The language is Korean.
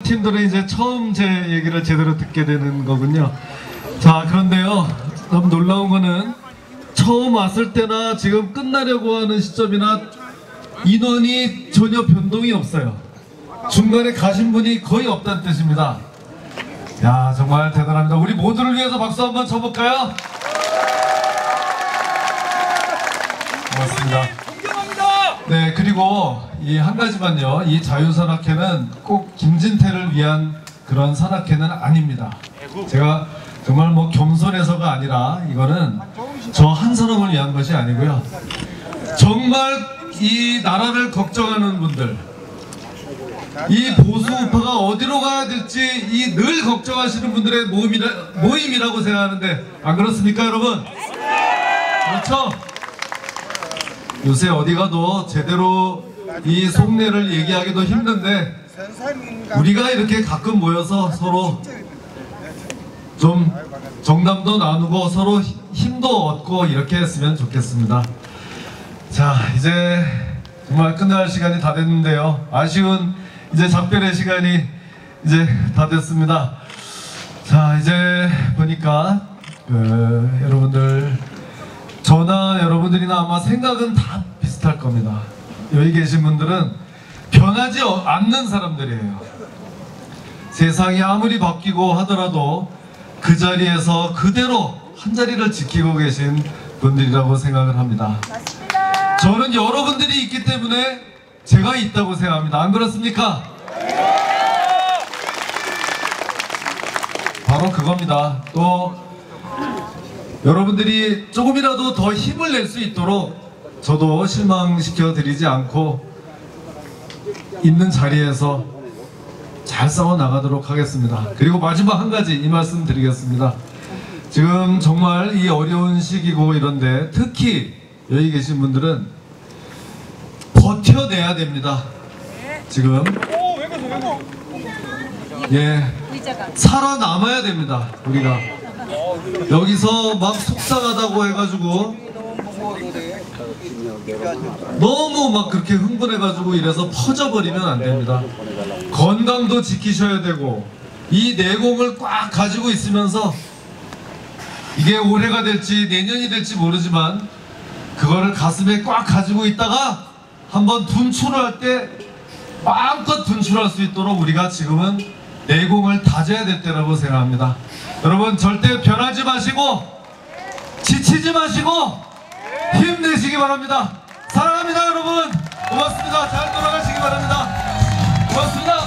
팀들은 이제 처음 제 얘기를 제대로 듣게 되는 거군요. 자, 그런데요, 너무 놀라운 거는 처음 왔을 때나 지금 끝나려고 하는 시점이나 인원이 전혀 변동이 없어요. 중간에 가신 분이 거의 없다는 뜻입니다. 야, 정말 대단합니다. 우리 모두를 위해서 박수 한번 쳐볼까요? 고맙습니다. 네, 그리고 이 한 가지만요. 이 자유산악회는 꼭 김진태를 위한 그런 산악회는 아닙니다. 제가 정말 뭐 겸손해서가 아니라 이거는 저 한 사람을 위한 것이 아니고요. 정말 이 나라를 걱정하는 분들, 이 보수 우파가 어디로 가야 될지 이 늘 걱정하시는 분들의 모임이라고 생각하는데 안 그렇습니까, 여러분? 그렇죠? 요새 어디 가도 제대로 이 속내를 얘기하기도 힘든데 우리가 이렇게 가끔 모여서 서로 좀 정담도 나누고 서로 힘도 얻고 이렇게 했으면 좋겠습니다. 자, 이제 정말 끝날 시간이 다 됐는데요. 아쉬운 이제 작별의 시간이 이제 다 됐습니다. 자, 이제 보니까 여러분들 저나 여러분들이나 아마 생각은 다 비슷할 겁니다. 여기 계신 분들은 변하지 않는 사람들이에요. 세상이 아무리 바뀌고 하더라도 그 자리에서 그대로 한 자리를 지키고 계신 분들이라고 생각을 합니다. 맞습니다. 저는 여러분들이 있기 때문에 제가 있다고 생각합니다. 안 그렇습니까? 바로 그겁니다. 또 여러분들이 조금이라도 더 힘을 낼 수 있도록 저도 실망시켜 드리지 않고 있는 자리에서 잘 싸워 나가도록 하겠습니다. 그리고 마지막 한 가지 이 말씀 드리겠습니다. 지금 정말 이 어려운 시기고 이런데 특히 여기 계신 분들은 버텨내야 됩니다. 지금 살아남아야 됩니다. 우리가 여기서 막 속상하다고 해가지고 너무 막 그렇게 흥분해가지고 이래서 퍼져버리면 안 됩니다. 건강도 지키셔야 되고 이 내공을 꽉 가지고 있으면서 이게 올해가 될지 내년이 될지 모르지만 그거를 가슴에 꽉 가지고 있다가 한번 분출할 때 마음껏 분출할 수 있도록 우리가 지금은 내공을 다져야 될 때라고 생각합니다. 여러분 절대 변하지 마시고 지치지 마시고 힘내시기 바랍니다. 사랑합니다, 여러분. 고맙습니다. 잘 돌아가시기 바랍니다. 고맙습니다.